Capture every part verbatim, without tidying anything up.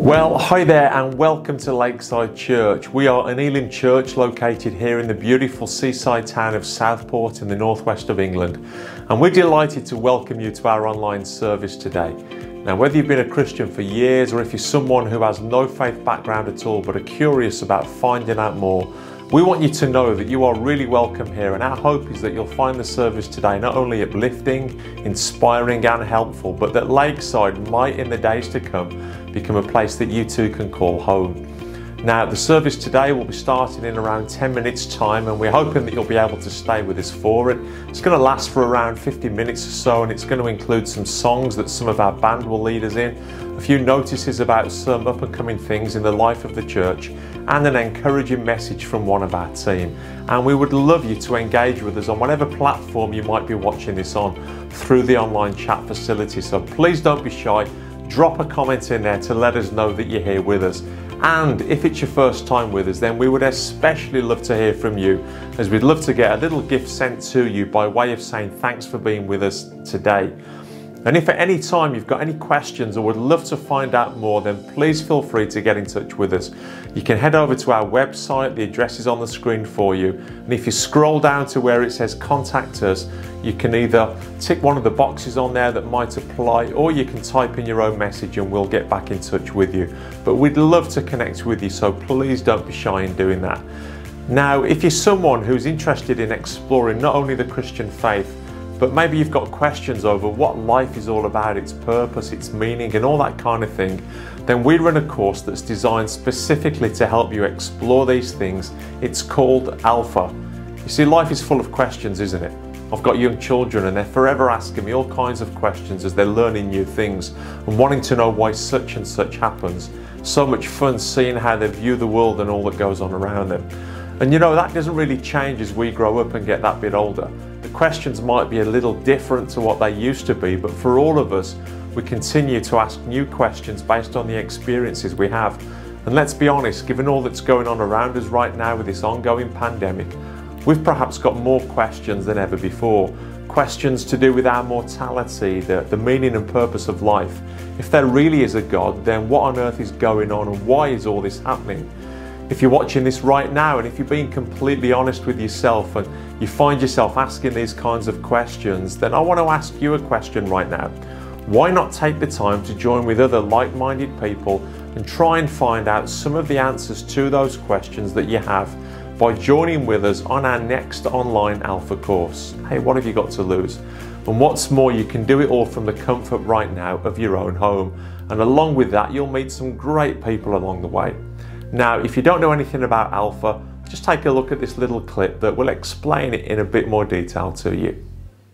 Well, hi there and welcome to Lakeside Church. We are an Elim church located here in the beautiful seaside town of Southport in the northwest of England. And we're delighted to welcome you to our online service today. Now, whether you've been a Christian for years or if you're someone who has no faith background at all but are curious about finding out more, we want you to know that you are really welcome here, and our hope is that you'll find the service today not only uplifting, inspiring and helpful, but that Lakeside might in the days to come become a place that you too can call home. Now, the service today will be starting in around ten minutes time, and we're hoping that you'll be able to stay with us for it. It's going to last for around fifty minutes or so, and it's going to include some songs that some of our band will lead us in, a few notices about some up and coming things in the life of the church, and an encouraging message from one of our team. And we would love you to engage with us on whatever platform you might be watching this on through the online chat facility. So please don't be shy. Drop a comment in there to let us know that you're here with us. And if it's your first time with us, then we would especially love to hear from you, as we'd love to get a little gift sent to you by way of saying thanks for being with us today. And if at any time you've got any questions or would love to find out more, then please feel free to get in touch with us. You can head over to our website, the address is on the screen for you. And if you scroll down to where it says contact us, you can either tick one of the boxes on there that might apply, or you can type in your own message and we'll get back in touch with you. But we'd love to connect with you, so please don't be shy in doing that. Now, if you're someone who's interested in exploring not only the Christian faith, but maybe you've got questions over what life is all about, its purpose, its meaning, and all that kind of thing, then we run a course that's designed specifically to help you explore these things. It's called Alpha. You see, life is full of questions, isn't it? I've got young children and they're forever asking me all kinds of questions as they're learning new things and wanting to know why such and such happens. So much fun seeing how they view the world and all that goes on around them. And you know, that doesn't really change as we grow up and get that bit older. The questions might be a little different to what they used to be, but for all of us, we continue to ask new questions based on the experiences we have. And let's be honest, given all that's going on around us right now with this ongoing pandemic, we've perhaps got more questions than ever before. Questions to do with our mortality, the, the meaning and purpose of life. If there really is a God, then what on earth is going on and why is all this happening? If you're watching this right now and if you're being completely honest with yourself and you find yourself asking these kinds of questions, then I want to ask you a question right now. Why not take the time to join with other like-minded people and try and find out some of the answers to those questions that you have by joining with us on our next online Alpha course? Hey, what have you got to lose? And what's more, you can do it all from the comfort right now of your own home. And along with that, you'll meet some great people along the way. Now, if you don't know anything about Alpha, just take a look at this little clip that will explain it in a bit more detail to you.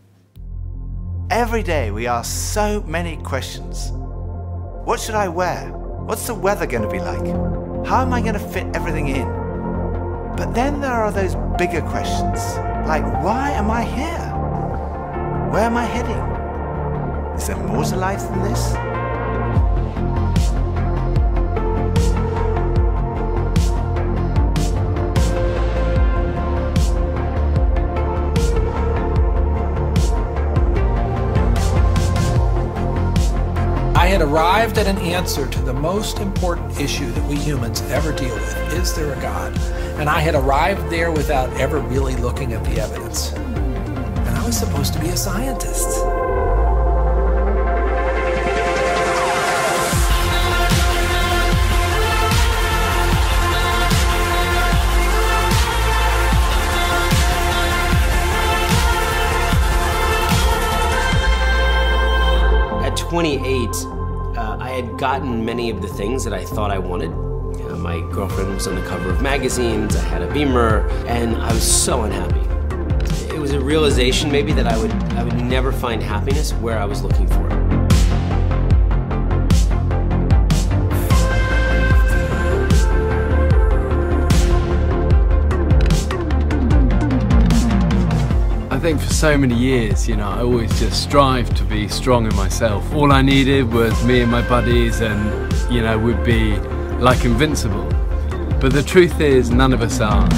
Every day we ask so many questions. What should I wear? What's the weather going to be like? How am I going to fit everything in? But then there are those bigger questions, like why am I here? Where am I heading? Is there more to life than this? I had arrived at an answer to the most important issue that we humans ever deal with. Is there a God? And I had arrived there without ever really looking at the evidence. And I was supposed to be a scientist. At twenty-eight, uh, I had gotten many of the things that I thought I wanted. Uh, my girlfriend was on the cover of magazines, I had a Beamer, and I was so unhappy. It was a realization maybe that I would, I would never find happiness where I was looking for it. I think for so many years, you know, I always just strived to be strong in myself. All I needed was me and my buddies and, you know, we'd be like invincible. But the truth is, none of us are.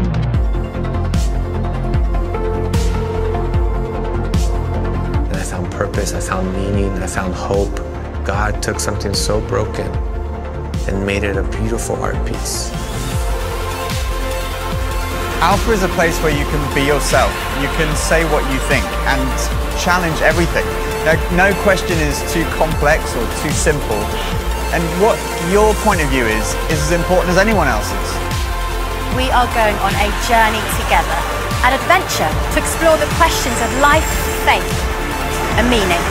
I found purpose, I found meaning, I found hope. God took something so broken and made it a beautiful art piece. Alpha is a place where you can be yourself. You can say what you think and challenge everything. No, no question is too complex or too simple. And what your point of view is, is as important as anyone else's. We are going on a journey together, an adventure to explore the questions of life, faith, and meaning.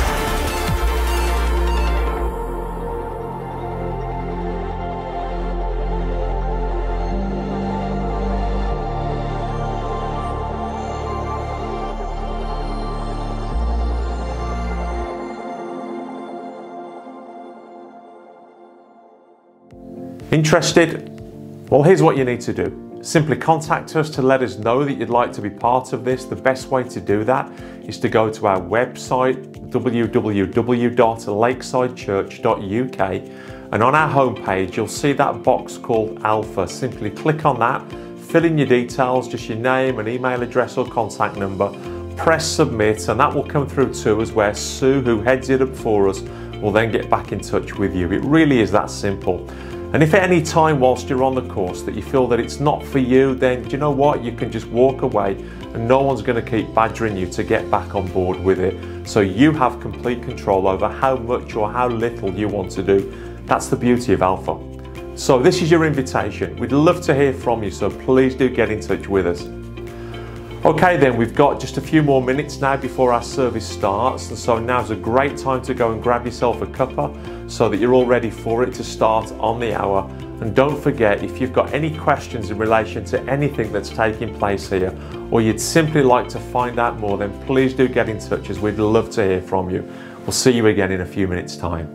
Interested? Well, here's what you need to do. Simply contact us to let us know that you'd like to be part of this. The best way to do that is to go to our website, w w w dot lakeside church dot u k, and on our homepage you'll see that box called Alpha. Simply click on that, fill in your details, just your name and email address or contact number, press submit, and that will come through to us, where Sue, who heads it up for us, will then get back in touch with you. It really is that simple. And if at any time whilst you're on the course that you feel that it's not for you, then do you know what? You can just walk away and no one's going to keep badgering you to get back on board with it. So you have complete control over how much or how little you want to do. That's the beauty of Alpha. So this is your invitation. We'd love to hear from you, so please do get in touch with us. Okay then, we've got just a few more minutes now before our service starts, and so now's a great time to go and grab yourself a cuppa so that you're all ready for it to start on the hour. And don't forget, if you've got any questions in relation to anything that's taking place here, or you'd simply like to find out more, then please do get in touch, as we'd love to hear from you. We'll see you again in a few minutes' time.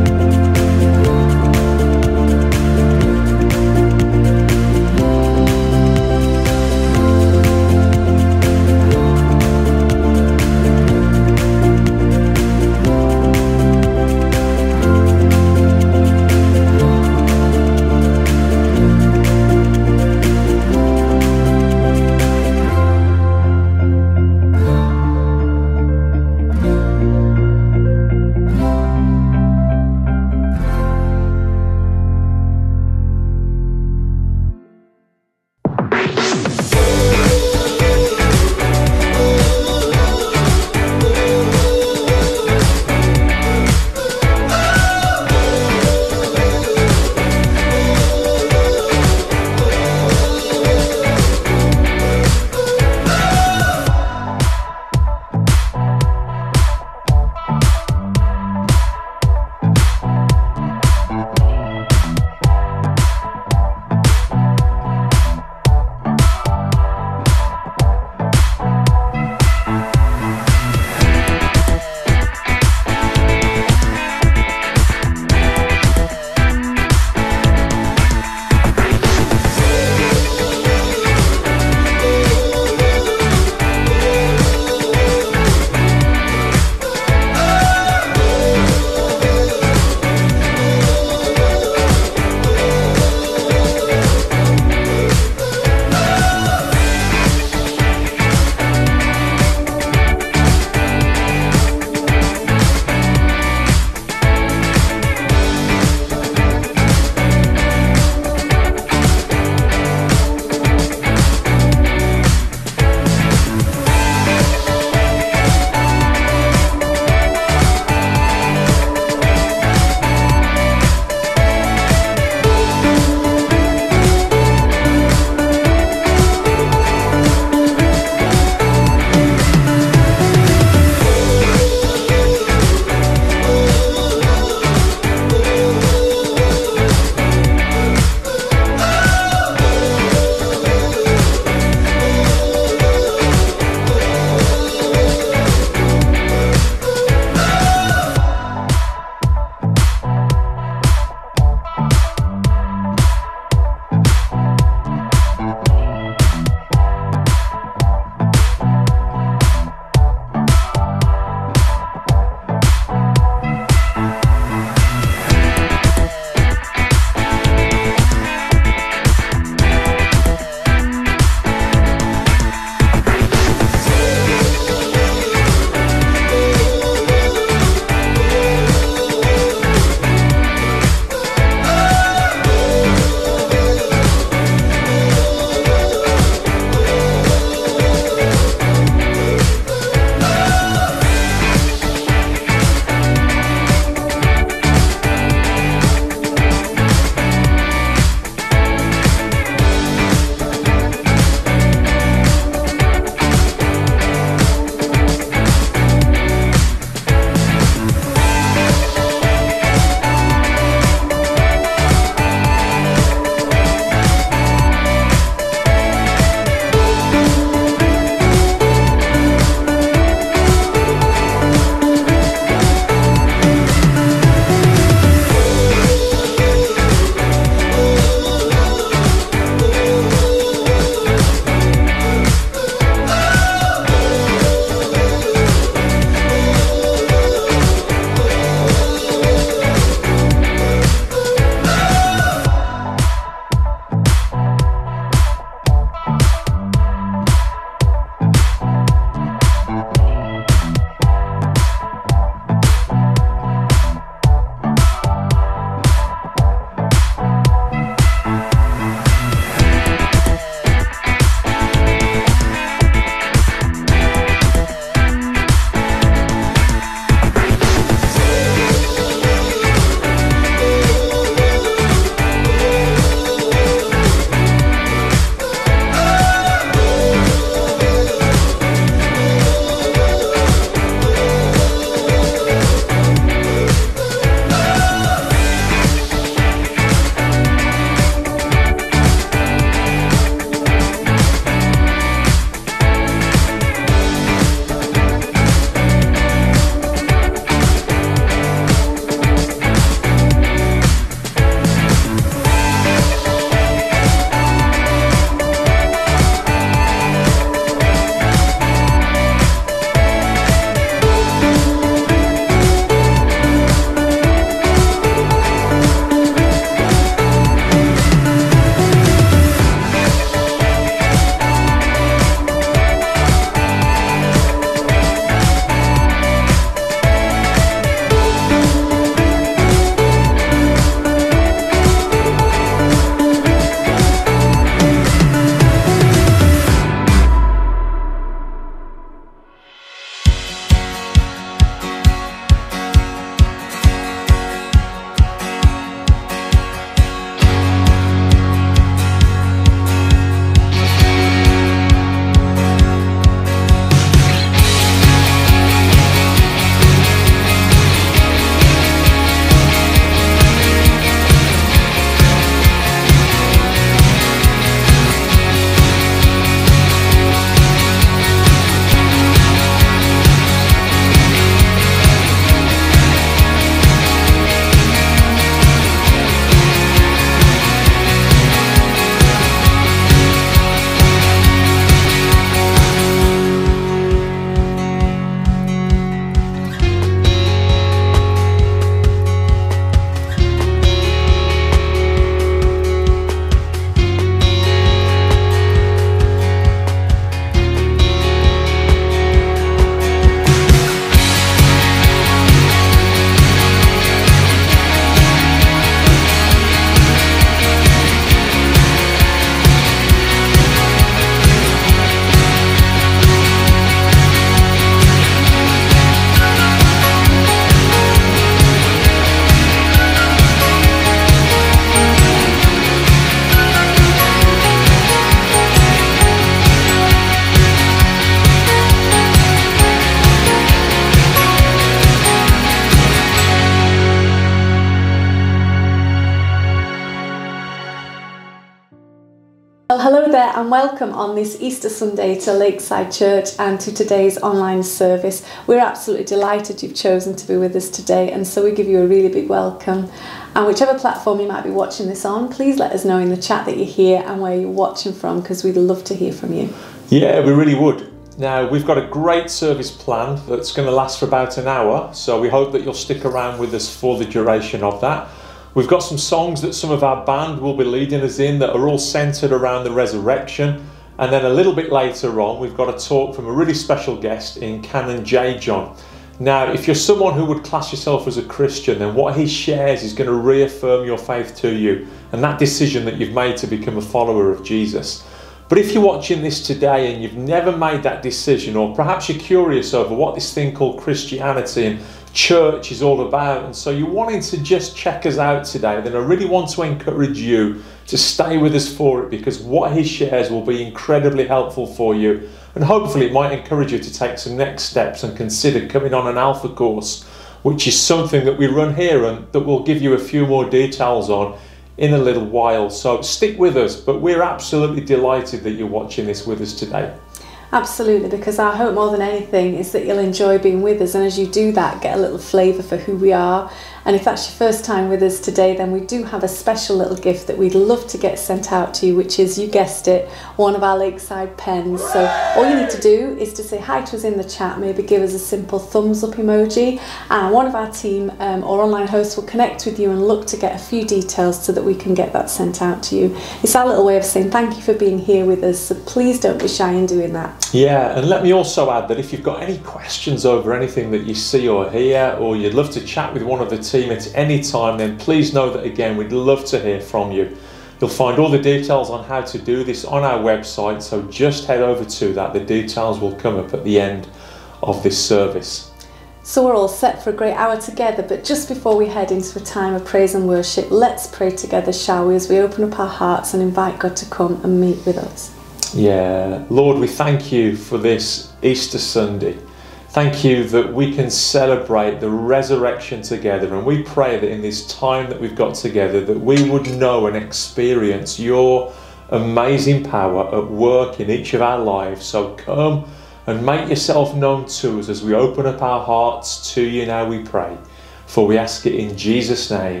Hello there and welcome on this Easter Sunday to Lakeside Church and to today's online service. We're absolutely delighted you've chosen to be with us today, and so we give you a really big welcome. And whichever platform you might be watching this on, please let us know in the chat that you're here and where you're watching from, because we'd love to hear from you. Yeah, we really would. Now, we've got a great service planned that's going to last for about an hour, so we hope that you'll stick around with us for the duration of that. We've got some songs that some of our band will be leading us in that are all centred around the resurrection. And then a little bit later on, we've got a talk from a really special guest in Canon J. John. Now, if you're someone who would class yourself as a Christian, then what he shares is going to reaffirm your faith to you and that decision that you've made to become a follower of Jesus. But if you're watching this today and you've never made that decision, or perhaps you're curious over what this thing called Christianity and church is all about, and so you're wanting to just check us out today, then I really want to encourage you to stay with us for it, because what he shares will be incredibly helpful for you, and hopefully it might encourage you to take some next steps and consider coming on an Alpha course, which is something that we run here and that we'll give you a few more details on in a little while. So stick with us, but we're absolutely delighted that you're watching this with us today. Absolutely, because our hope more than anything is that you'll enjoy being with us, and as you do that, get a little flavour for who we are. And if that's your first time with us today, then we do have a special little gift that we'd love to get sent out to you, which is, you guessed it, one of our Lakeside pens. So all you need to do is to say hi to us in the chat, maybe give us a simple thumbs up emoji, and one of our team um, or online hosts will connect with you and look to get a few details so that we can get that sent out to you. It's our little way of saying thank you for being here with us, so please don't be shy in doing that. Yeah, and let me also add that if you've got any questions over anything that you see or hear, or you'd love to chat with one of the team at any time, then please know that again, we'd love to hear from you. You'll find all the details on how to do this on our website, so just head over to that. The details will come up at the end of this service. So we're all set for a great hour together, but just before we head into a time of praise and worship, let's pray together, shall we, as we open up our hearts and invite God to come and meet with us. Yeah, Lord, we thank you for this Easter Sunday. Thank you that we can celebrate the resurrection together, and we pray that in this time that we've got together, that we would know and experience your amazing power at work in each of our lives. So come and make yourself known to us as we open up our hearts to you now, we pray. For we ask it in Jesus' name.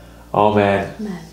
Amen. Amen.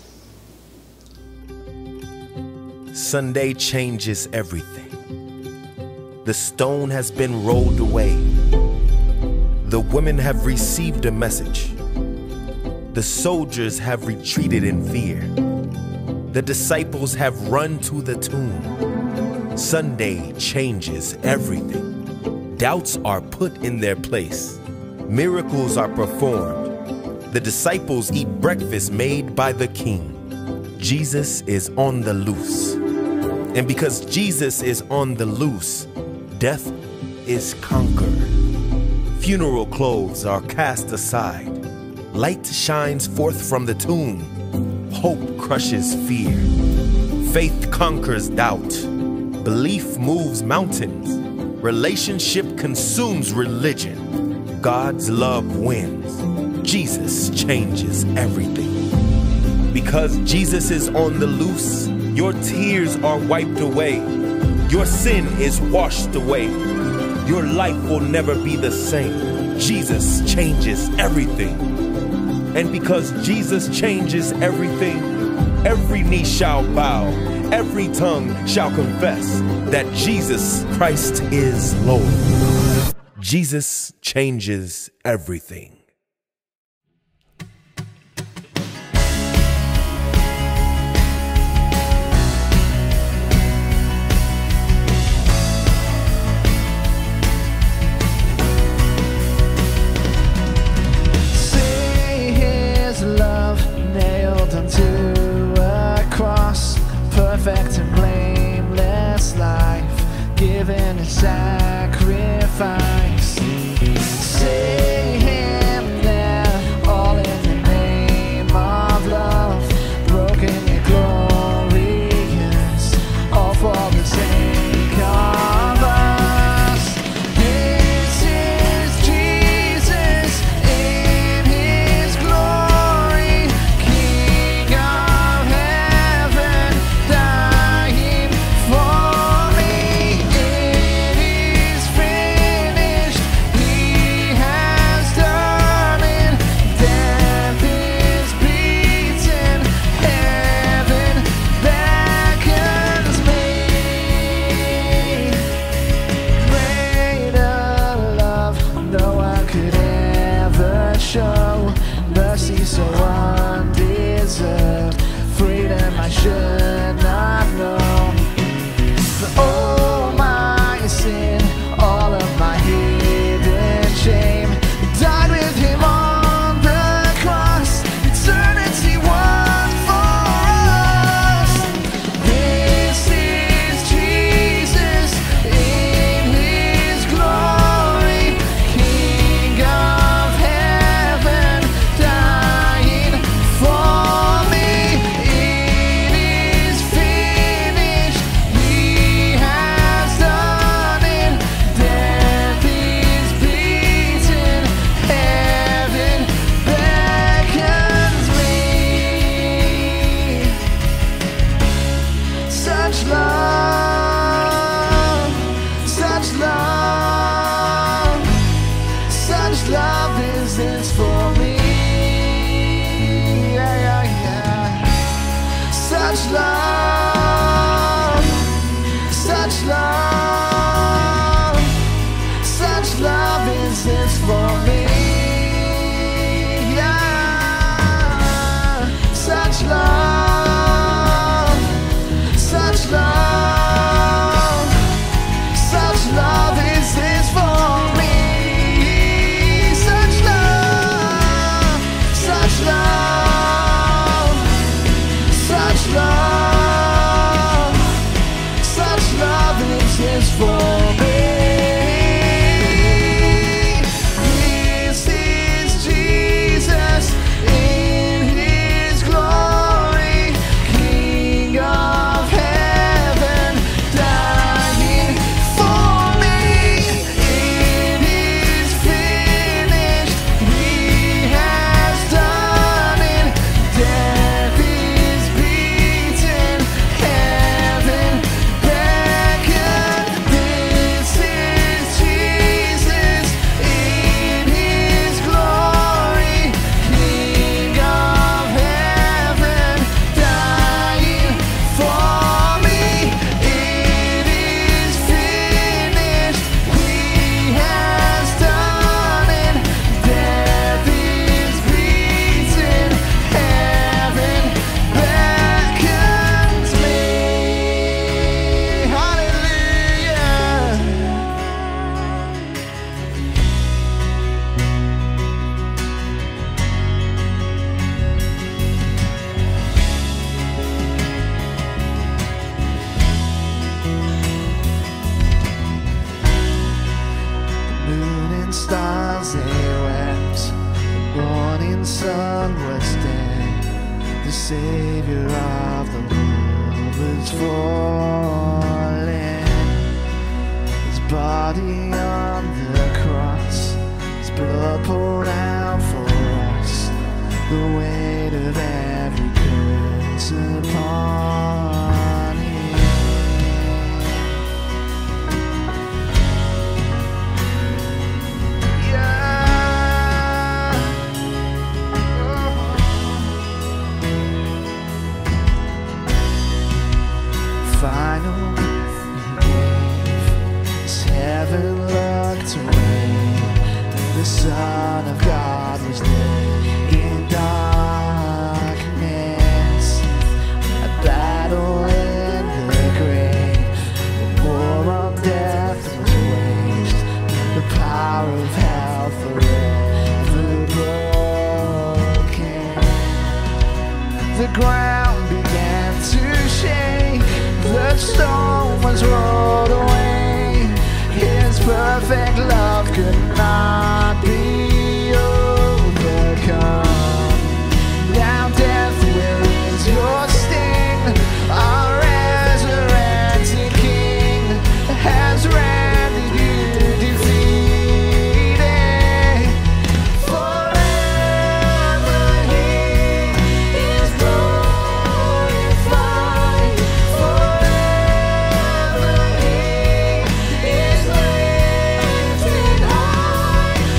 Sunday changes everything. The stone has been rolled away. The women have received a message. The soldiers have retreated in fear. The disciples have run to the tomb. Sunday changes everything. Doubts are put in their place. Miracles are performed. The disciples eat breakfast made by the King. Jesus is on the loose. And because Jesus is on the loose, death is conquered. Funeral clothes are cast aside. Light shines forth from the tomb. Hope crushes fear. Faith conquers doubt. Belief moves mountains. Relationship consumes religion. God's love wins. Jesus changes everything. Because Jesus is on the loose, your tears are wiped away. Your sin is washed away. Your life will never be the same. Jesus changes everything. And because Jesus changes everything, every knee shall bow, every tongue shall confess that Jesus Christ is Lord. Jesus changes everything. Perfect and blameless life, given in sacrifice. See him there, all in the name of love, broken and glorious, all for the sake of us. This is Jesus in his glory, King of heaven, dying such love, such love is this for me. Yeah, such love, such love, such love is this for me. Such love, such love, such love, such love is this for me. This is Jesus in His glory, King of heaven, dying for me. It is finished, He has done it. Death is beaten, heaven beckoned. This is Jesus in His glory, King of heaven, dying for me. It is finished, He has done it. Death is beaten, heaven beckons me. Hallelujah. The moon and stars they wept, the morning sun was dead, the Savior of the world was fallen. His body on the cross, His blood poured out for us, the weight of every curse upon Him. Yeah. Final breath He gave, as heaven looked away, and the Son of God was there in darkness. A battle in the grave, the war on death was waged, the power of hell forever broken. The ground began to shake, the stone was rolled away. His perfect love could not be overcome. Now death, where is your sting? Our resurrected King has rendered you defeated. Forever He is glorified. Forever He is lifted high.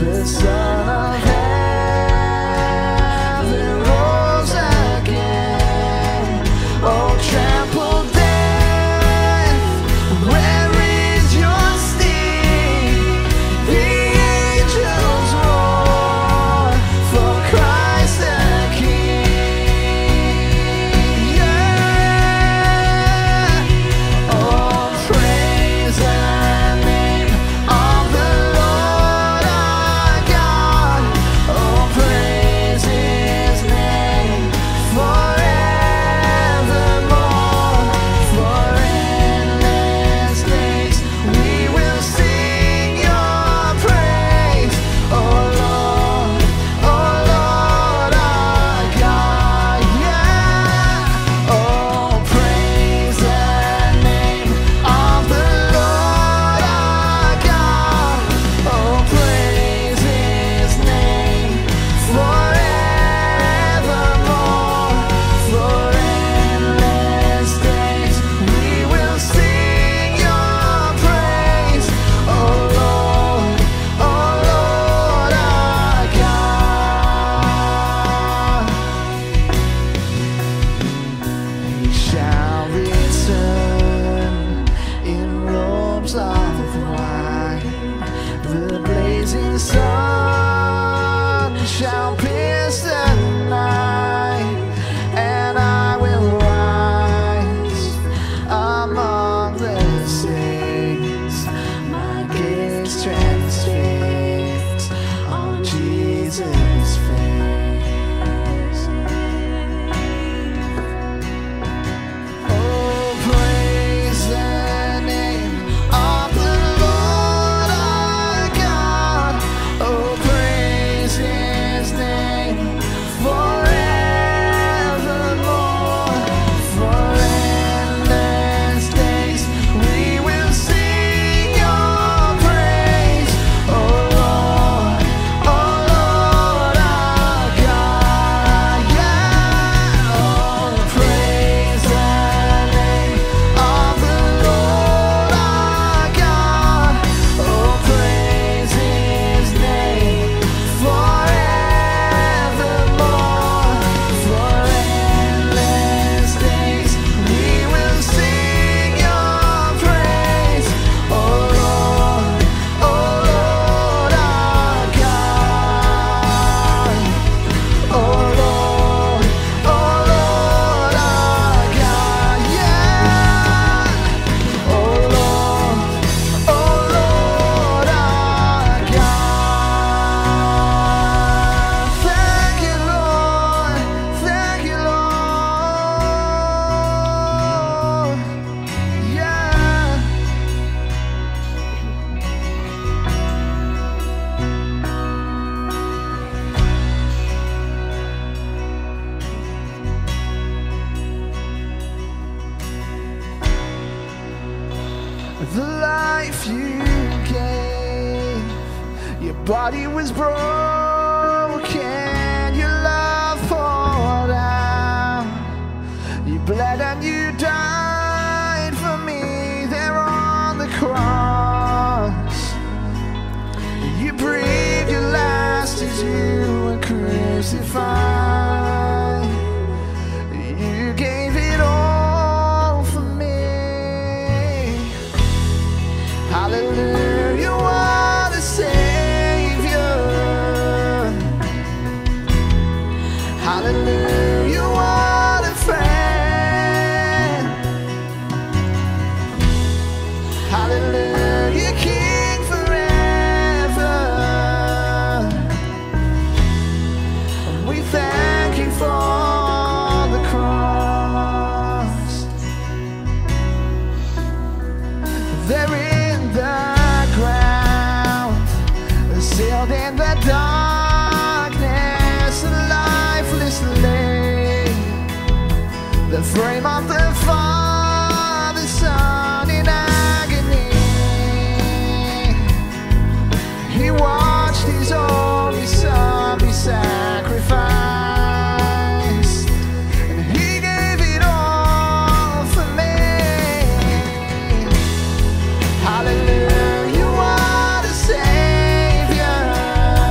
the Son of Heaven rose again. Oh, trample death, where is your sting? The angels roar for Christ the King. Yeah. Oh, praise the name of the Lord our God. Oh, praise His name forevermore. For endless days we will sing your praise. Oh Lord, oh Lord our God. Yeah. Oh, praise the name of the Lord our God. Oh, praise His name forevermore. For endless days we will sing your praise. Oh Lord, oh Lord our God. He shall return in robes of white. The blazing sun shall pierce the night, and I will rise among the saints. My gaze transfixed on Jesus' face. Oh, praise the name of the Lord our God. Oh, praise His name forevermore. For endless days we will sing your praise. Oh Lord, oh Lord our God. Yeah. Oh, praise the name of the Lord our God. Oh, praise His name forevermore. For endless days we will sing your praise. Oh Lord, oh Lord our God. Oh Lord, oh Lord our God. Yeah. Oh Lord, oh Lord our God. Thank you, Lord. Thank you, Lord. Yeah. The life you gave, your body was broken, your love poured out, you bled and you died for me there on the cross. You breathed your last as you were crucified. You gave it all for me. Hallelujah, what a Savior. Hallelujah, what a friend. Hallelujah, King forever. We thank you for the cross. There in the ground, sealed in the darkness, lifeless lay the frame of the Father, Son in agony. He watched His only Son be sacrificed, and He gave it all for me. Hallelujah, what a Savior.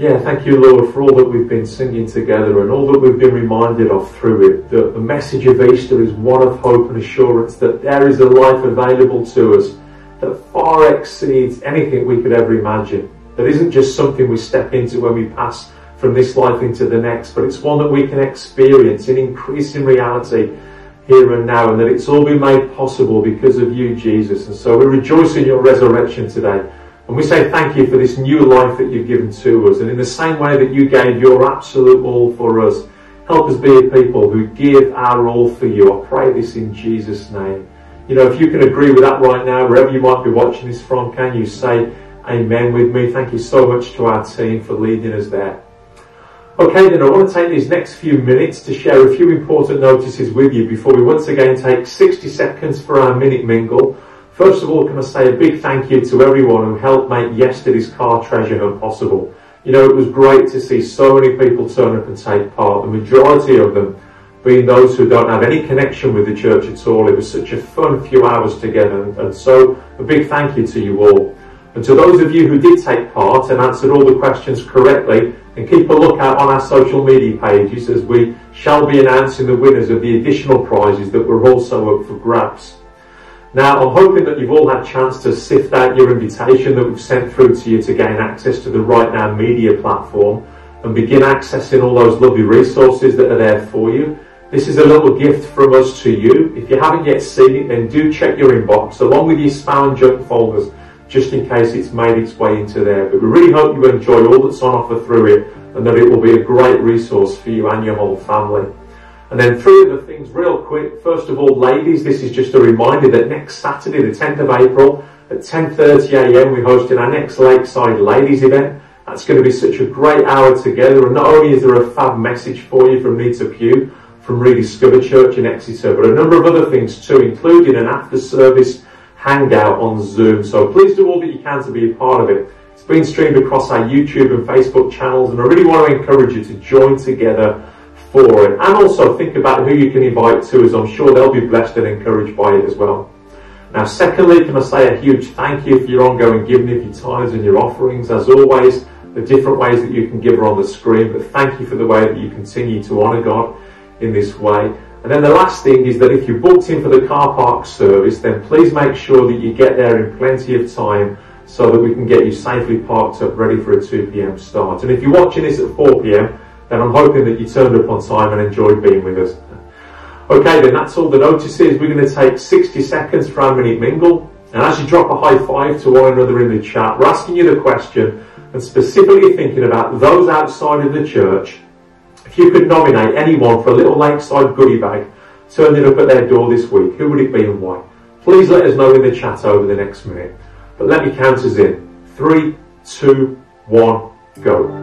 Yeah, thank you, Lord, for all that we've been singing together and all that we've been reminded of through it. That the message of Easter is one of hope and assurance that there is a life available to us that far exceeds anything we could ever imagine. That isn't just something we step into when we pass from this life into the next, but it's one that we can experience in increasing reality here and now, and that it's all been made possible because of you, Jesus. And so we rejoice in your resurrection today. And we say thank you for this new life that you've given to us. And in the same way that you gave your absolute all for us, help us be a people who give our all for you. I pray this in Jesus' name. You know, if you can agree with that right now, wherever you might be watching this from, can you say amen with me? Thank you so much to our team for leading us there. Okay, then I want to take these next few minutes to share a few important notices with you before we once again take sixty seconds for our Minute Mingle. First of all, can I say a big thank you to everyone who helped make yesterday's car treasure hunt possible. You know, it was great to see so many people turn up and take part, the majority of them being those who don't have any connection with the church at all. It was such a fun few hours together, and, and so a big thank you to you all. And to those of you who did take part and answered all the questions correctly, and keep a lookout on our social media pages as we shall be announcing the winners of the additional prizes that were also up for grabs. Now, I'm hoping that you've all had a chance to sift out your invitation that we've sent through to you to gain access to the Right Now Media platform and begin accessing all those lovely resources that are there for you. This is a little gift from us to you. If you haven't yet seen it, then do check your inbox along with your spam and junk folders, just in case it's made its way into there. But we really hope you enjoy all that's on offer through it, and that it will be a great resource for you and your whole family. And then three other things real quick. First of all, ladies, this is just a reminder that next Saturday, the tenth of April, at ten thirty a m, we're hosting our next Lakeside Ladies event. That's going to be such a great hour together, and not only is there a fab message for you from Nita Pugh, from Rediscover Church in Exeter, but a number of other things too, including an after-service hangout on Zoom. So please do all that you can to be a part of it. It's been streamed across our YouTube and Facebook channels, and I really want to encourage you to join together for it. And also think about who you can invite to, as I'm sure they'll be blessed and encouraged by it as well. Now, secondly, can I say a huge thank you for your ongoing giving of your tithes and your offerings. As always, the different ways that you can give are on the screen, but thank you for the way that you continue to honour God in this way. And then the last thing is that if you booked in for the car park service, then please make sure that you get there in plenty of time so that we can get you safely parked up ready for a two p m start. And if you're watching this at four p m, then I'm hoping that you turned up on time and enjoyed being with us. Okay, then that's all the notices. We're going to take sixty seconds for our Minute Mingle. And as you drop a high five to one another in the chat, we're asking you the question and specifically thinking about those outside of the church. If you could nominate anyone for a little Lakeside goodie bag turning up at their door this week, who would it be and why? Please let us know in the chat over the next minute. But let me count us in. Three, two, one, go.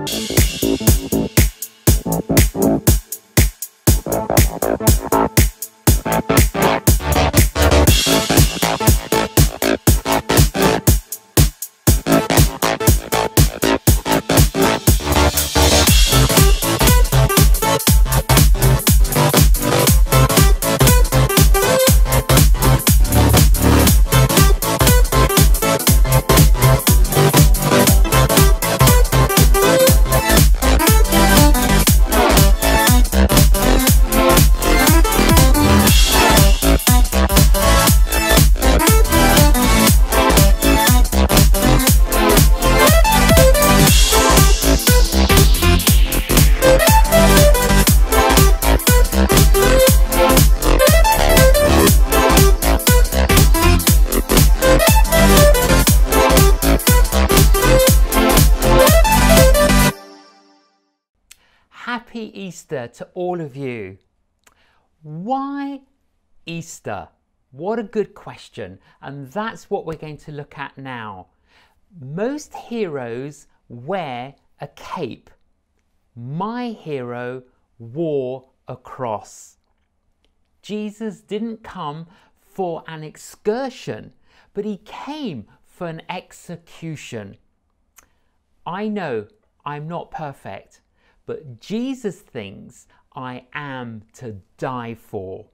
Happy Easter to all of you. Why Easter? What a good question, and that's what we're going to look at now. Most heroes wear a cape. My hero wore a cross. Jesus didn't come for an excursion, but he came for an execution. I know I'm not perfect, but Jesus thinks I am to die for.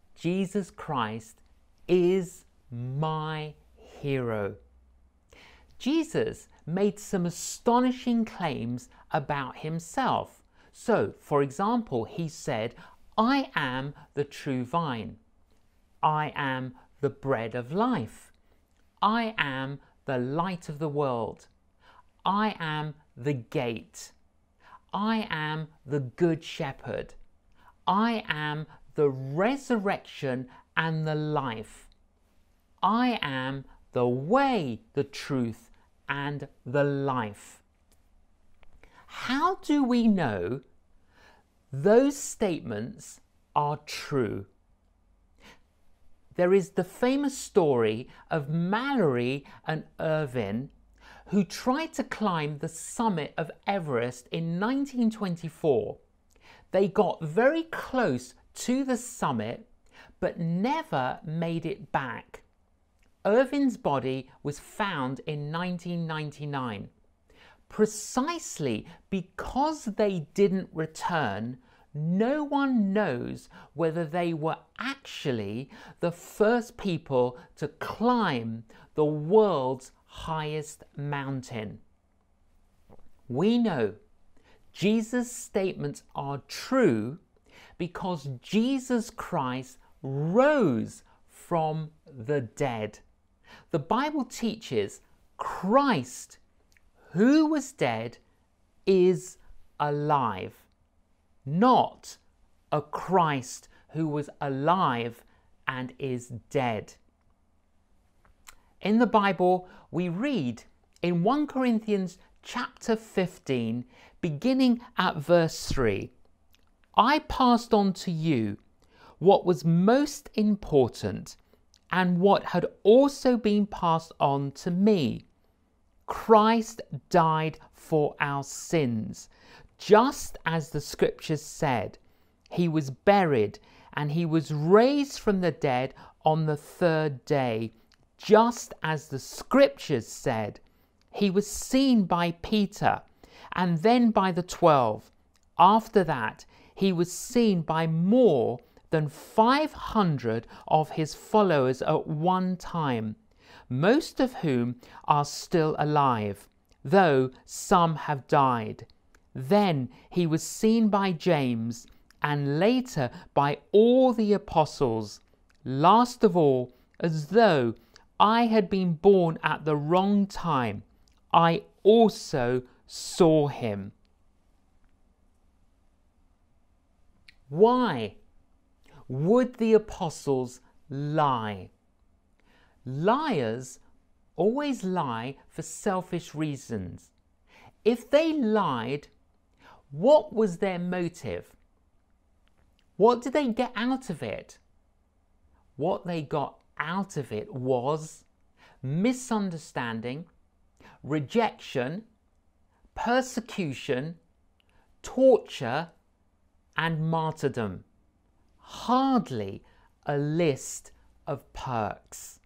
Jesus Christ is my hero. Jesus made some astonishing claims about himself. So, for example, he said, I am the true vine. I am the bread of life. I am the light of the world. I am the gate. I am the good shepherd. I am the resurrection and the life. I am the way, the truth, and the life. How do we know those statements are true? There is the famous story of Mallory and Irvine, who tried to climb the summit of Everest in nineteen twenty-four. They got very close to the summit, but never made it back. Irvine's body was found in nineteen ninety-nine. Precisely because they didn't return, no one knows whether they were actually the first people to climb the world's highest mountain. We know Jesus' statements are true because Jesus Christ rose from the dead. The Bible teaches Christ, who was dead, is alive, not a Christ who was alive and is dead. In the Bible, we read in First Corinthians chapter fifteen, beginning at verse three, I passed on to you what was most important and what had also been passed on to me. Christ died for our sins, just as the scriptures said. He was buried and he was raised from the dead on the third day, just as the scriptures said. He was seen by Peter and then by the twelve. After that, he was seen by more than five hundred of his followers at one time, most of whom are still alive, though some have died. Then he was seen by James, and later by all the apostles. Last of all, as though I had been born at the wrong time, I also saw him. Why would the apostles lie? Liars always lie for selfish reasons. If they lied, what was their motive? What did they get out of it? What they got out of it was misunderstanding, rejection, persecution, torture, and martyrdom. Hardly a list of perks.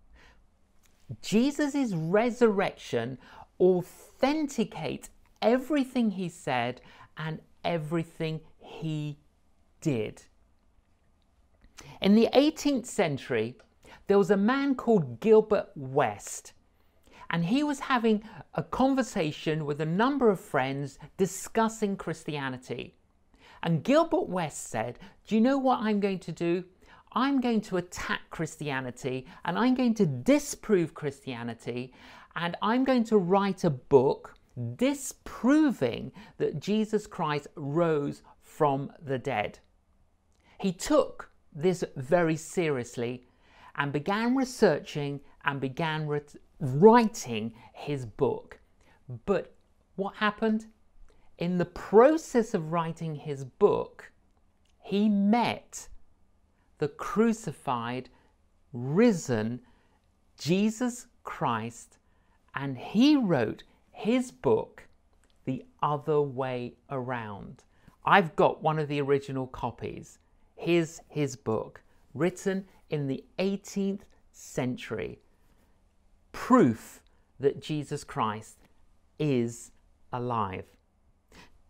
Jesus' resurrection authenticates everything he said and everything he did. In the eighteenth century, there was a man called Gilbert West, and he was having a conversation with a number of friends discussing Christianity. And Gilbert West said, do you know what I'm going to do? I'm going to attack Christianity and I'm going to disprove Christianity, and I'm going to write a book disproving that Jesus Christ rose from the dead. He took this very seriously and began researching and began re- writing his book. But what happened? In the process of writing his book, he met the crucified, risen Jesus Christ, and he wrote his book, The Other Way Around. I've got one of the original copies. Here's his book, written in the eighteenth century. Proof that Jesus Christ is alive.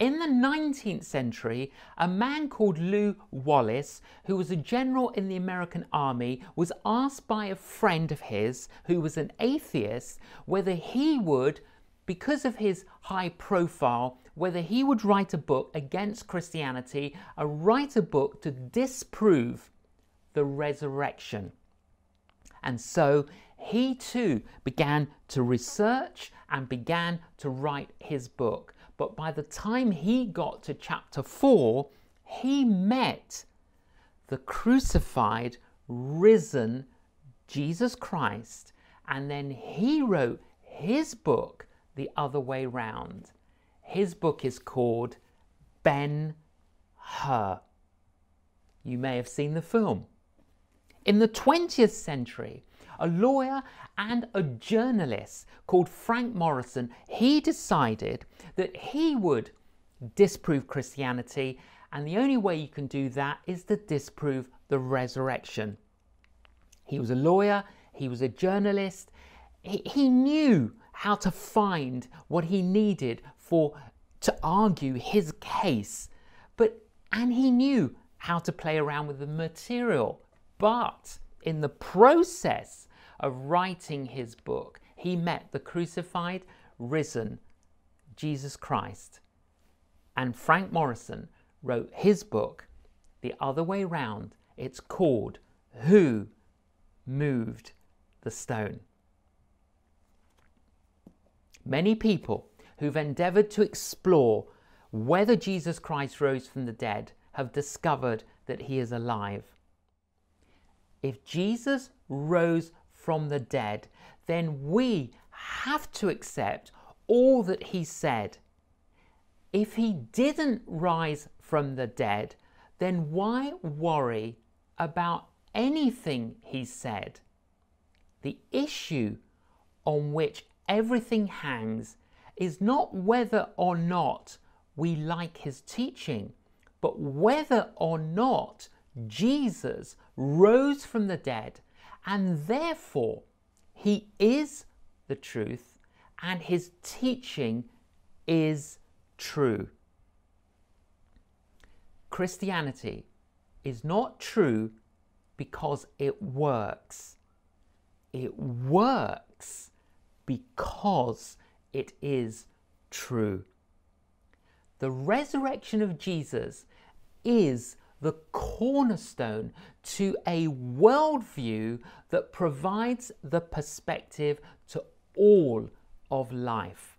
In the nineteenth century, a man called Lew Wallace, who was a general in the American Army, was asked by a friend of his, who was an atheist, whether he would, because of his high profile, whether he would write a book against Christianity, and write a book to disprove the resurrection. And so he too began to research and began to write his book. But by the time he got to chapter four, he met the crucified, risen Jesus Christ, and then he wrote his book the other way round. His book is called Ben-Hur. You may have seen the film. In the twentieth century, a lawyer and a journalist called Frank Morison, he decided that he would disprove Christianity, and the only way you can do that is to disprove the resurrection. He was a lawyer, he was a journalist, he, he knew how to find what he needed for to argue his case, but and he knew how to play around with the material. But in the process of writing his book, he met the crucified, risen Jesus Christ. And Frank Morison wrote his book the other way round. It's called Who Moved the Stone? Many people who've endeavored to explore whether Jesus Christ rose from the dead have discovered that he is alive. If Jesus rose from the dead, then we have to accept all that he said. If he didn't rise from the dead, then why worry about anything he said? The issue on which everything hangs is not whether or not we like his teaching, but whether or not Jesus rose from the dead, and therefore he is the truth and his teaching is true. Christianity is not true because it works. It works because it is true. The resurrection of Jesus is the cornerstone to a worldview that provides the perspective to all of life.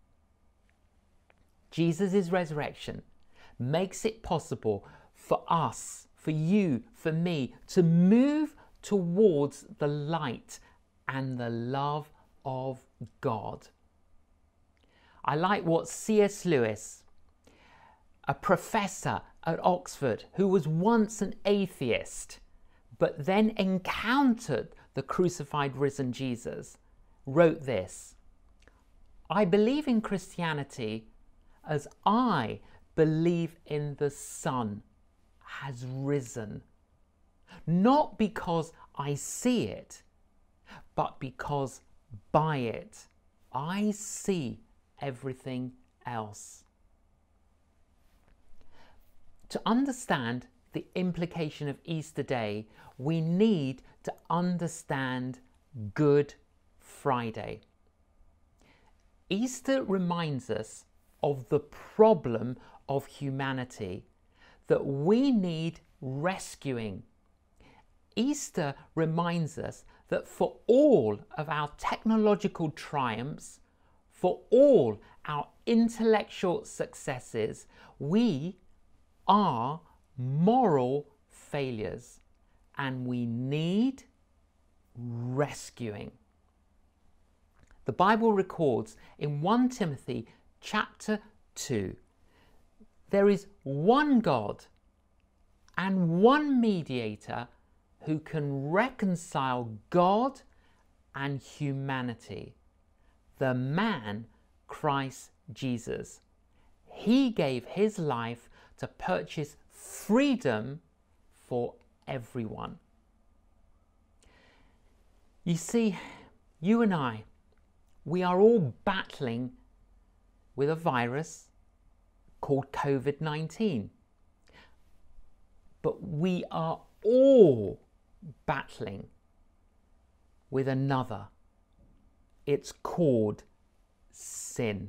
Jesus' resurrection makes it possible for us, for you, for me, to move towards the light and the love of God. I like what C S Lewis, a professor at Oxford who was once an atheist but then encountered the crucified, risen Jesus, wrote this: I believe in Christianity as I believe in the sun has risen, not because I see it, but because by it I see everything else. To understand the implication of Easter Day, we need to understand Good Friday. Easter reminds us of the problem of humanity, that we need rescuing. Easter reminds us that for all of our technological triumphs, for all our intellectual successes, we are moral failures and we need rescuing. The Bible records in First Timothy chapter two, there is one God and one mediator who can reconcile God and humanity, the man Christ Jesus. He gave his life to purchase freedom for everyone. You see, you and I, we are all battling with a virus, called COVID nineteen. But we are all battling with another. It's called sin.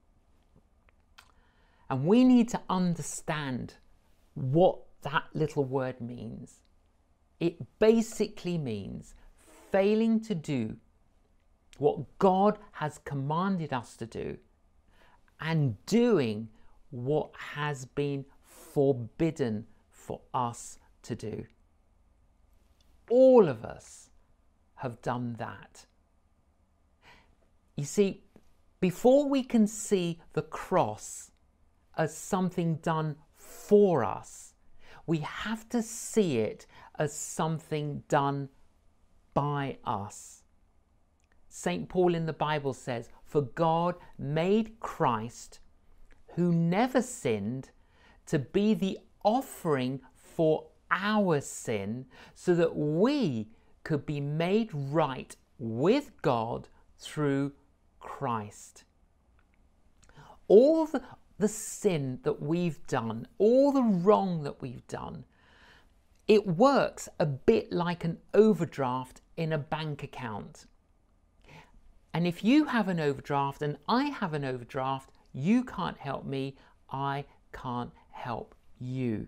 And we need to understand what that little word means. It basically means failing to do what God has commanded us to do and doing what has been forbidden for us to do. All of us have done that. You see, before we can see the cross as something done for us, we have to see it as something done by us. Saint Paul in the Bible says, "For God made Christ, who never sinned, to be the offering for our sin, so that we could be made right with God through Christ." All the, the sin that we've done, all the wrong that we've done, it works a bit like an overdraft in a bank account. And if you have an overdraft and I have an overdraft, you can't help me, I can't help you.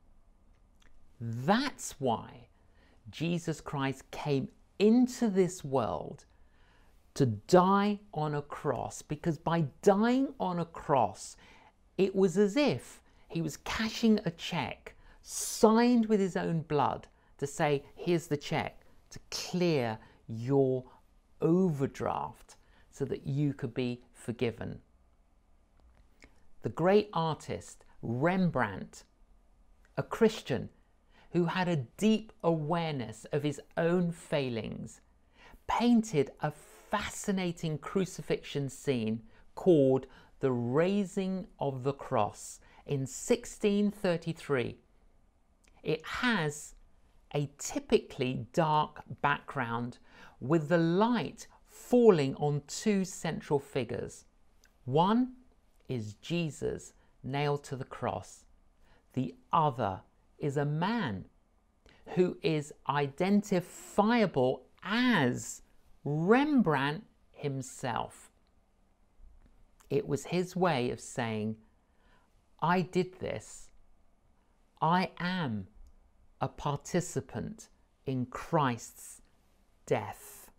That's why Jesus Christ came into this world to die on a cross, because by dying on a cross, it was as if he was cashing a check signed with his own blood to say, here's the check to clear your overdraft so that you could be forgiven. The great artist Rembrandt, a Christian who had a deep awareness of his own failings, painted a fascinating crucifixion scene called The Raising of the Cross in sixteen thirty-three. It has a typically dark background with the light falling on two central figures. One is Jesus nailed to the cross. The other is a man who is identifiable as Rembrandt himself. It was his way of saying, I did this. I am a participant in Christ's death.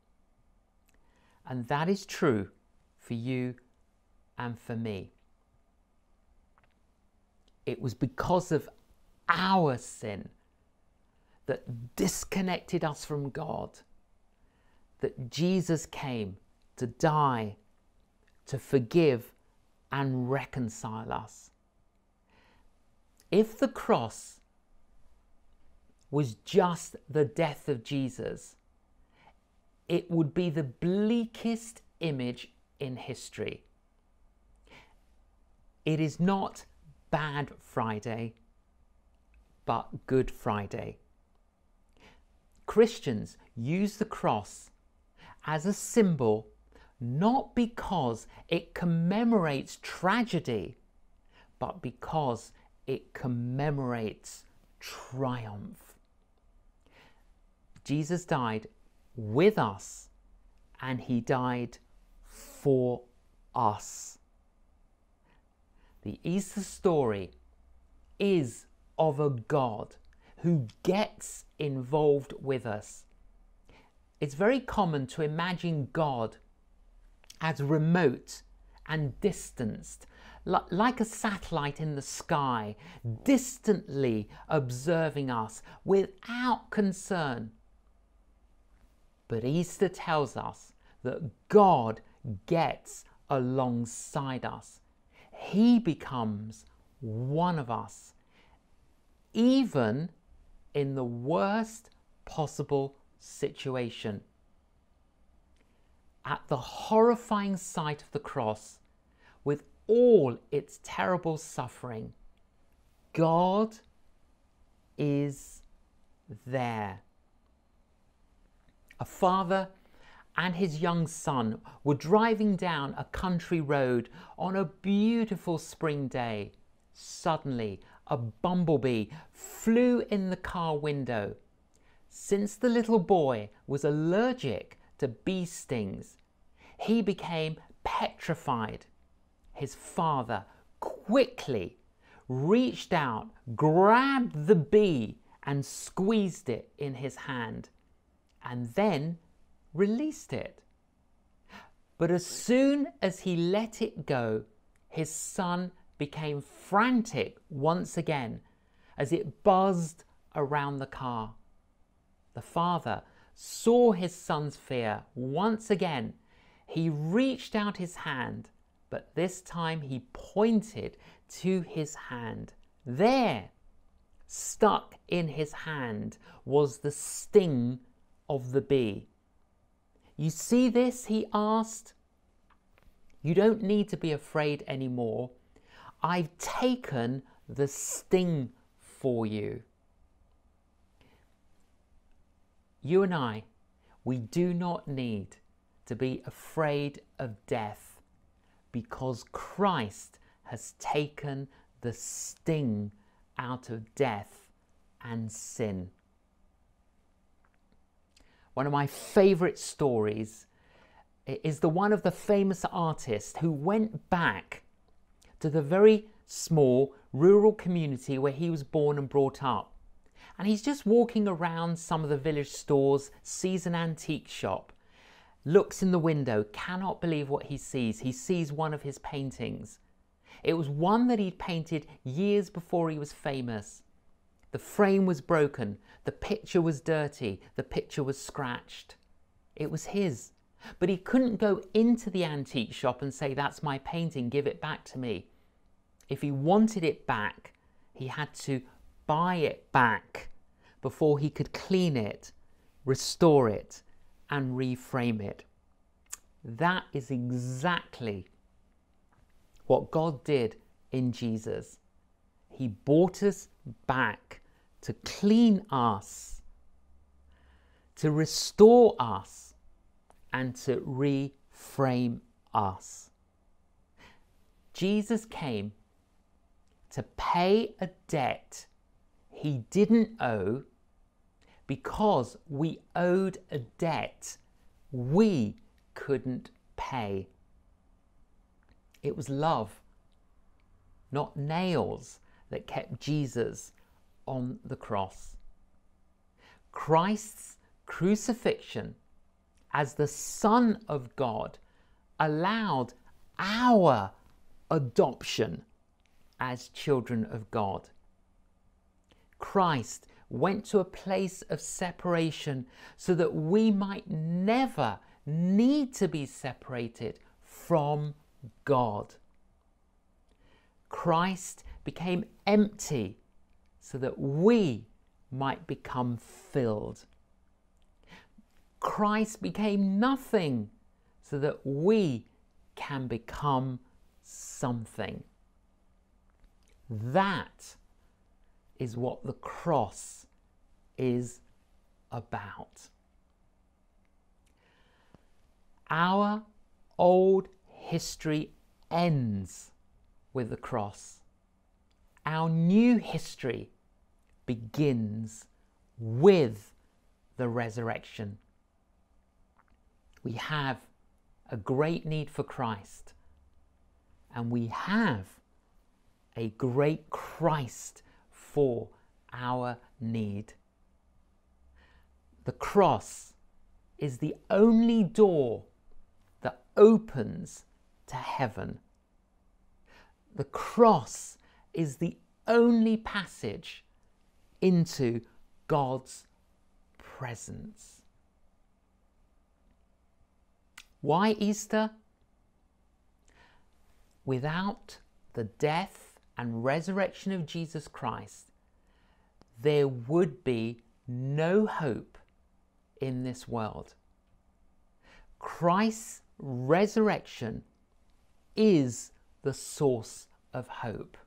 And that is true for you and for me. It was because of our sin that disconnected us from God that Jesus came to die, to forgive and reconcile us. If the cross was just the death of Jesus, it would be the bleakest image in history. It is not Bad Friday, but Good Friday. Christians use the cross as a symbol not because it commemorates tragedy, but because it commemorates triumph. Jesus died with us, and he died for us. The Easter story is of a God who gets involved with us. It's very common to imagine God as remote and distanced, like a satellite in the sky, distantly observing us without concern. But Easter tells us that God gets alongside us. He becomes one of us, even in the worst possible situation. At the horrifying sight of the cross, with all its terrible suffering, God is there. A father and his young son were driving down a country road on a beautiful spring day. Suddenly, a bumblebee flew in the car window. Since the little boy was allergic to bee stings, he became petrified. His father quickly reached out, grabbed the bee and squeezed it in his hand, and then released it. But as soon as he let it go, his son became frantic once again as it buzzed around the car. The father saw his son's fear once again. He reached out his hand, but this time he pointed to his hand. There, stuck in his hand, was the sting of the bee. You see this? He asked. You don't need to be afraid anymore. I've taken the sting for you. You and I, we do not need to be afraid of death because Christ has taken the sting out of death and sin. One of my favourite stories is the one of the famous artist who went back to the very small rural community where he was born and brought up. And he's just walking around some of the village stores, sees an antique shop, looks in the window, cannot believe what he sees. He sees one of his paintings. It was one that he'd painted years before he was famous. The frame was broken, the picture was dirty, the picture was scratched. It was his. But he couldn't go into the antique shop and say, that's my painting, give it back to me. If he wanted it back, he had to buy it back before he could clean it, restore it, and reframe it. That is exactly what God did in Jesus. He bought us back to clean us, to restore us, and to reframe us. Jesus came to pay a debt he didn't owe because we owed a debt we couldn't pay. It was love, not nails, that kept Jesus on the cross. Christ's crucifixion as the Son of God allowed our adoption as children of God. Christ went to a place of separation so that we might never need to be separated from God. Christ became empty so that we might become filled. Christ became nothing so that we can become something. That is what the cross is about. Our old history ends with the cross. Our new history begins with the resurrection. We have a great need for Christ, and we have a great Christ for our need. The cross is the only door that opens to heaven. The cross is the only passage into God's presence. Why Easter? Without the death and resurrection of Jesus Christ, there would be no hope in this world. Christ's resurrection is the source of hope.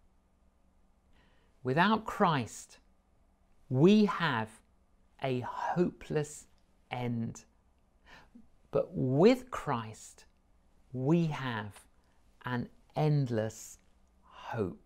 Without Christ, we have a hopeless end. But with Christ, we have an endless hope.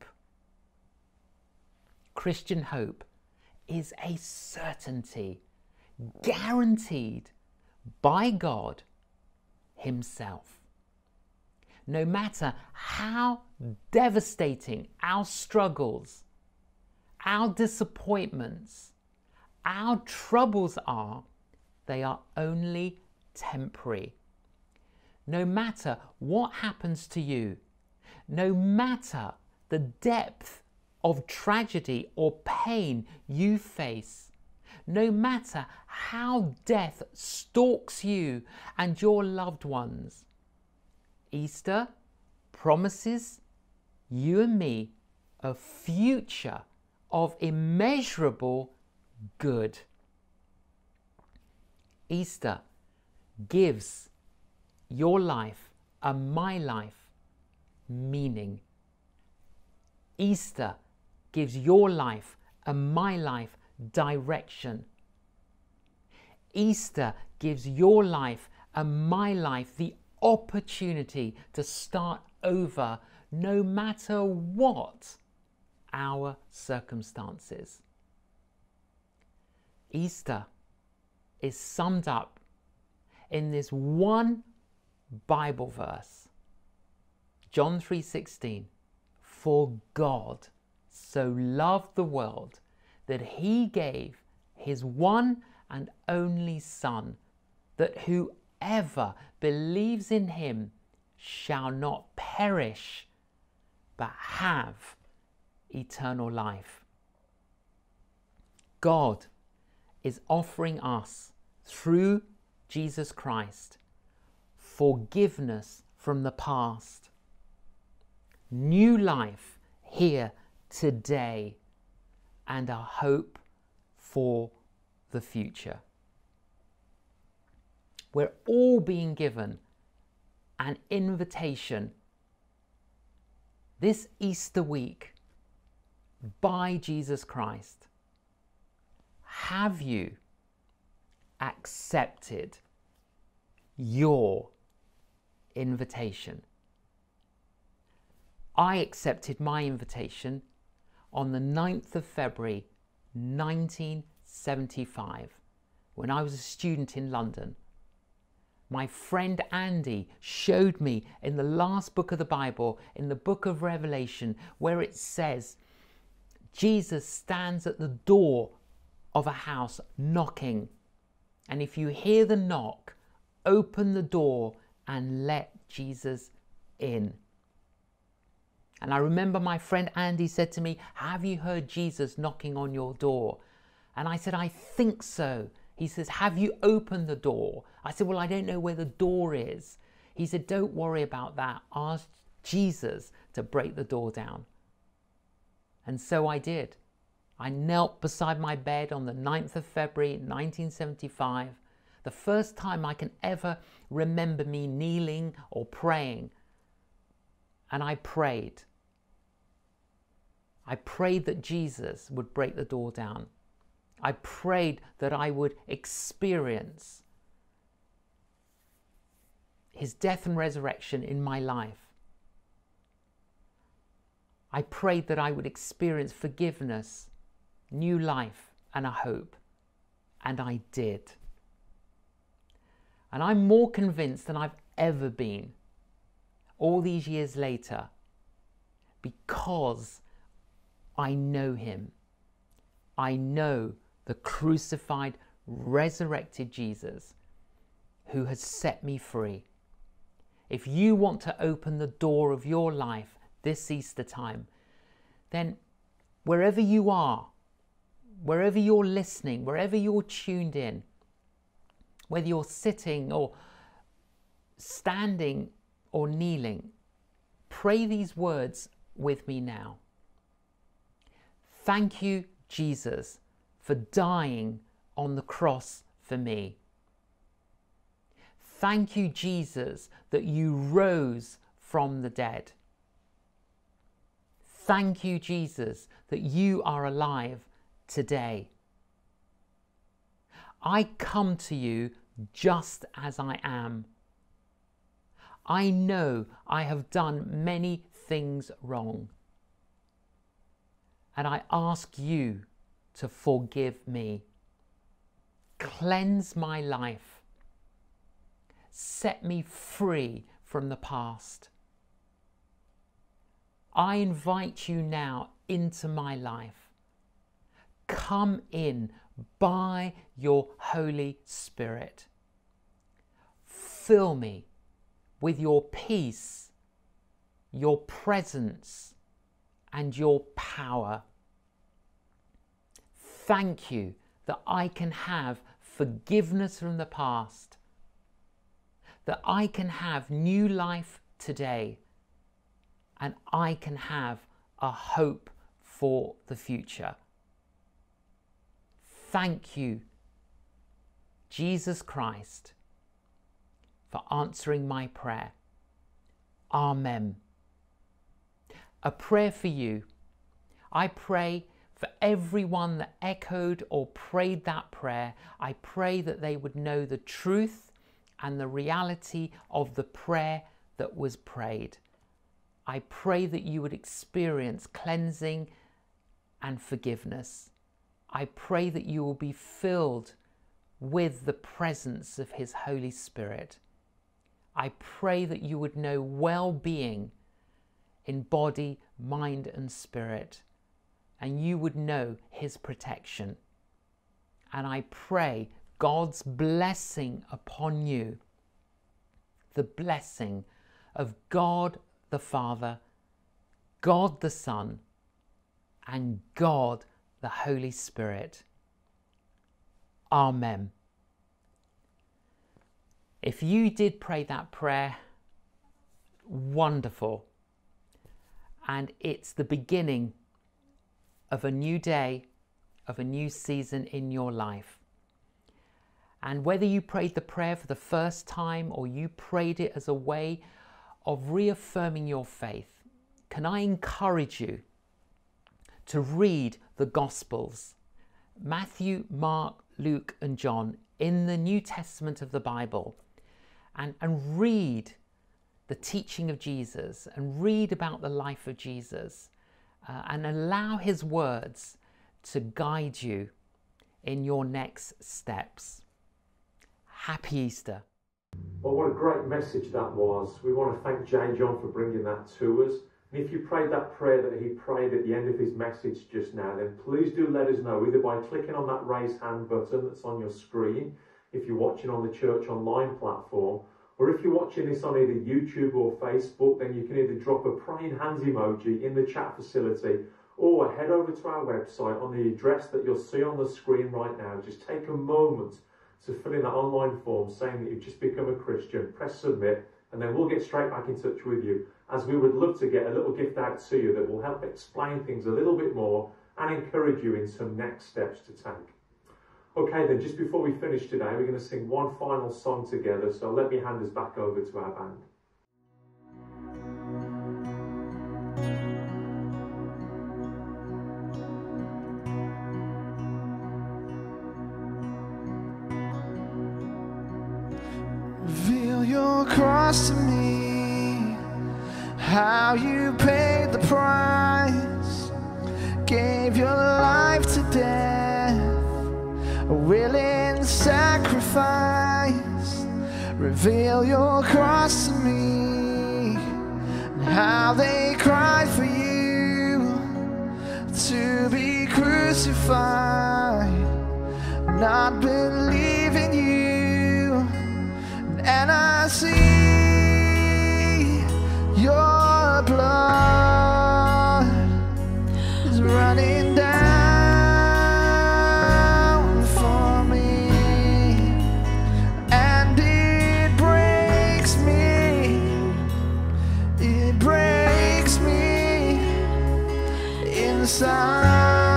Christian hope is a certainty guaranteed by God Himself. No matter how devastating our struggles, our disappointments, our troubles are, they are only temporary. No matter what happens to you, no matter the depth of tragedy or pain you face, no matter how death stalks you and your loved ones, Easter promises you and me a future of immeasurable good. Easter gives your life and my life meaning. Easter gives your life and my life direction. Easter gives your life and my life the opportunity to start over, no matter what our circumstances. Easter is summed up in this one Bible verse, John three sixteen. For God so loved the world that He gave His one and only Son, that whoever believes in Him shall not perish, but have eternal life. God is offering us, through Jesus Christ, forgiveness from the past, new life here today, and a hope for the future. We're all being given an invitation this Easter week by Jesus Christ. Have you accepted your invitation? I accepted my invitation on the ninth of February nineteen seventy-five when I was a student in London. My friend Andy showed me in the last book of the Bible, in the book of Revelation, where it says Jesus stands at the door of a house knocking, and if you hear the knock, open the door and let Jesus in. And I remember my friend Andy said to me, have you heard Jesus knocking on your door? And I said, I think so. He says, have you opened the door? I said, well, I don't know where the door is. He said, don't worry about that. Ask Jesus to break the door down. And so I did. I knelt beside my bed on the ninth of February nineteen seventy-five, the first time I can ever remember me kneeling or praying. And I prayed. I prayed that Jesus would break the door down. I prayed that I would experience His death and resurrection in my life. I prayed that I would experience forgiveness, new life, and a hope. And I did. And I'm more convinced than I've ever been, all these years later, because I know Him. I know the crucified, resurrected Jesus who has set me free. If you want to open the door of your life this Easter time, then wherever you are, wherever you're listening, wherever you're tuned in, whether you're sitting or standing or kneeling, pray these words with me now. Thank you, Jesus, for dying on the cross for me. Thank you, Jesus, that you rose from the dead. Thank you, Jesus, that you are alive today. I come to you just as I am. I know I have done many things wrong, and I ask you to forgive me. Cleanse my life. Set me free from the past. I invite you now into my life. Come in by your Holy Spirit. Fill me with your peace, your presence, and your power. Thank you that I can have forgiveness from the past, that I can have new life today, and I can have a hope for the future. Thank you, Jesus Christ, for answering my prayer. Amen. A prayer for you. I pray for everyone that echoed or prayed that prayer. I pray that they would know the truth and the reality of the prayer that was prayed. I pray that you would experience cleansing and forgiveness. I pray that you will be filled with the presence of His Holy Spirit. I pray that you would know well-being in body, mind, and spirit, and you would know His protection. And I pray God's blessing upon you, the blessing of God the Father, God the Son, and God the Holy Spirit. Amen. If you did pray that prayer, wonderful. And it's the beginning of a new day, of a new season in your life. And whether you prayed the prayer for the first time or you prayed it as a way of reaffirming your faith, can I encourage you to read the Gospels, Matthew, Mark, Luke, and John, in the New Testament of the Bible, and, and read the teaching of Jesus and read about the life of Jesus, uh, and allow His words to guide you in your next steps. Happy Easter. Well, what a great message that was. We want to thank Jay John for bringing that to us. And if you prayed that prayer that he prayed at the end of his message just now, then please do let us know, either by clicking on that raise hand button that's on your screen, if you're watching on the Church Online platform, or if you're watching this on either YouTube or Facebook, then you can either drop a praying hands emoji in the chat facility, or head over to our website on the address that you'll see on the screen right now. Just take a moment to fill in that online form saying that you've just become a Christian. Press submit, and then we'll get straight back in touch with you, as we would love to get a little gift out to you that will help explain things a little bit more and encourage you in some next steps to take. Okay then, just before we finish today, we're going to sing one final song together, so let me hand us back over to our band. Reveal your cross to me, how you paid the price, gave your life to death, a willing sacrifice. Reveal your cross to me, and how they cried for you to be crucified, not believing you. And I see your blood is running down for me, and it breaks me, it breaks me inside.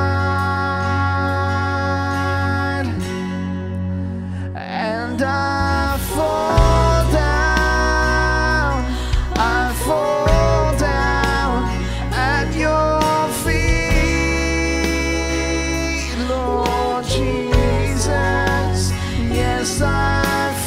And I fall down, I fall down at your feet, Lord Jesus. Yes, I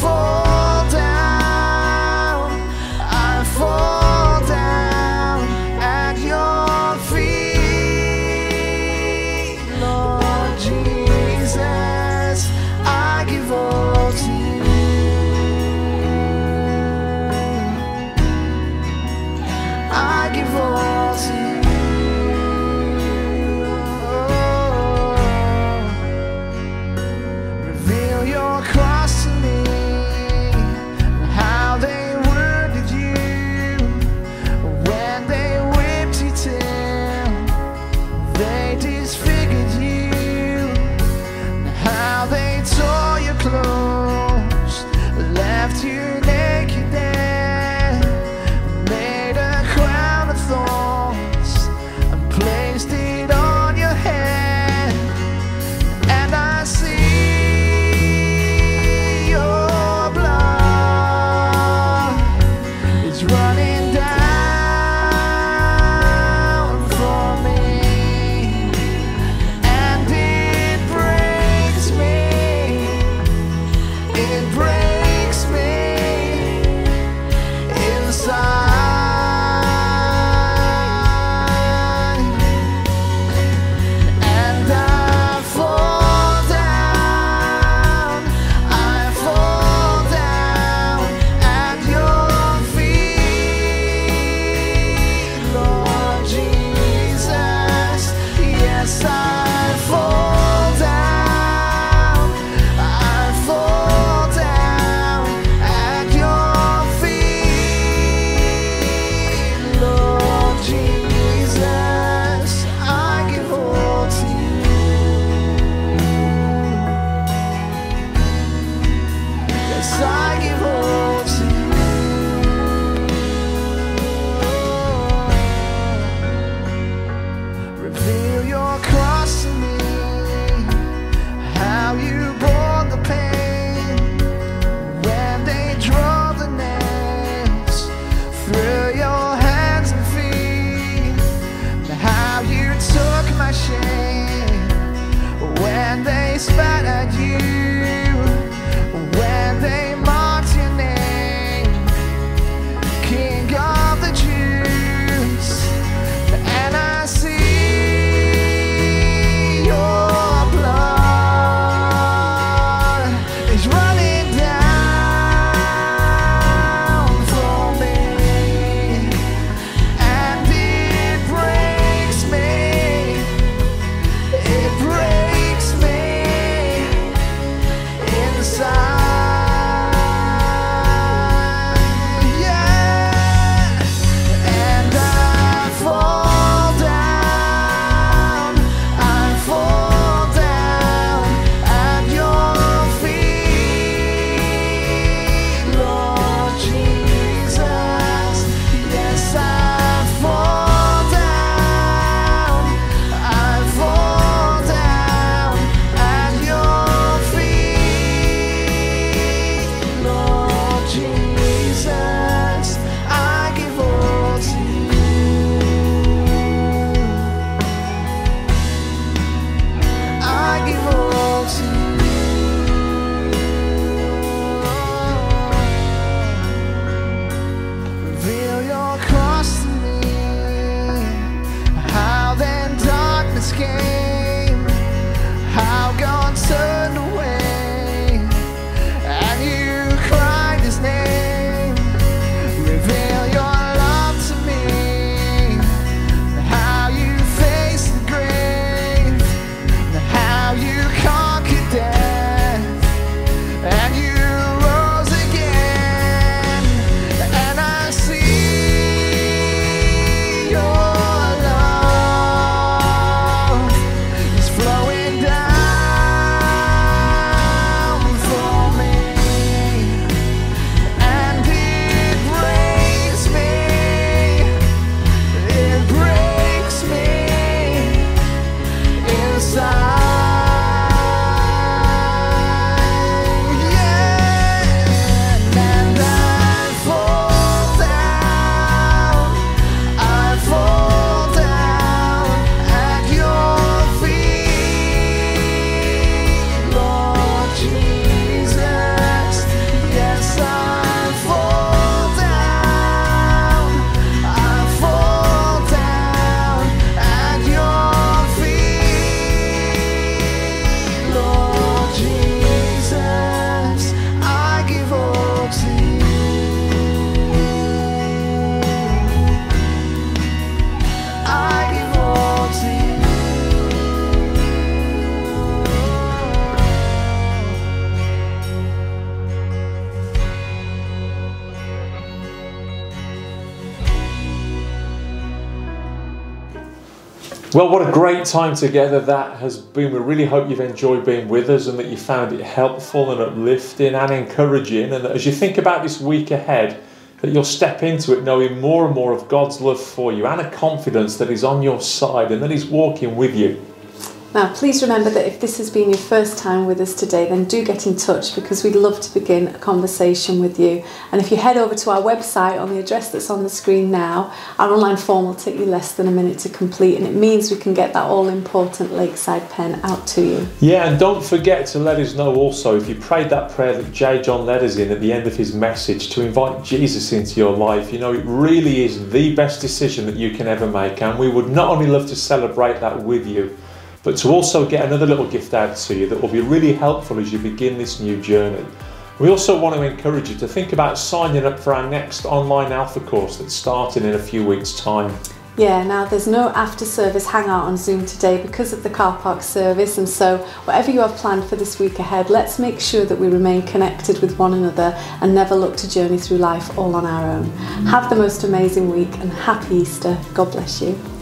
Well, what a great time together that has been. We really hope you've enjoyed being with us and that you found it helpful and uplifting and encouraging, and that as you think about this week ahead, that you'll step into it knowing more and more of God's love for you and a confidence that He's on your side and that He's walking with you. Now, please remember that if this has been your first time with us today, then do get in touch, because we'd love to begin a conversation with you. And if you head over to our website on the address that's on the screen now, our online form will take you less than a minute to complete, and it means we can get that all-important Lakeside pen out to you. Yeah, and don't forget to let us know also if you prayed that prayer that J. John led us in at the end of his message to invite Jesus into your life. You know, it really is the best decision that you can ever make, and we would not only love to celebrate that with you, but to also get another little gift out to you that will be really helpful as you begin this new journey. We also want to encourage you to think about signing up for our next online Alpha course that's starting in a few weeks' time. Yeah, now there's no after service hangout on Zoom today because of the car park service, and so whatever you have planned for this week ahead, let's make sure that we remain connected with one another and never look to journey through life all on our own. Have the most amazing week and happy Easter. God bless you.